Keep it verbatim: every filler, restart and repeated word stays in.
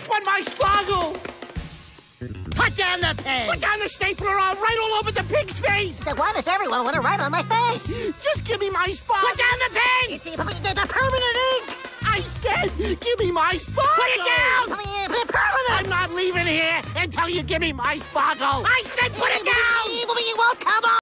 just want my sparkle. Put down the pen. Put down the stapler or I'll write all over the pig's face. So why does everyone want to write on my face? Just give me my sparkle. Put down the pen. It's the, the, the permanent ink. I said, give me my sparkle. Put it down. I mean, the permanent. I'm not leaving here until you give me my sparkle. I said put it down. You won't come on.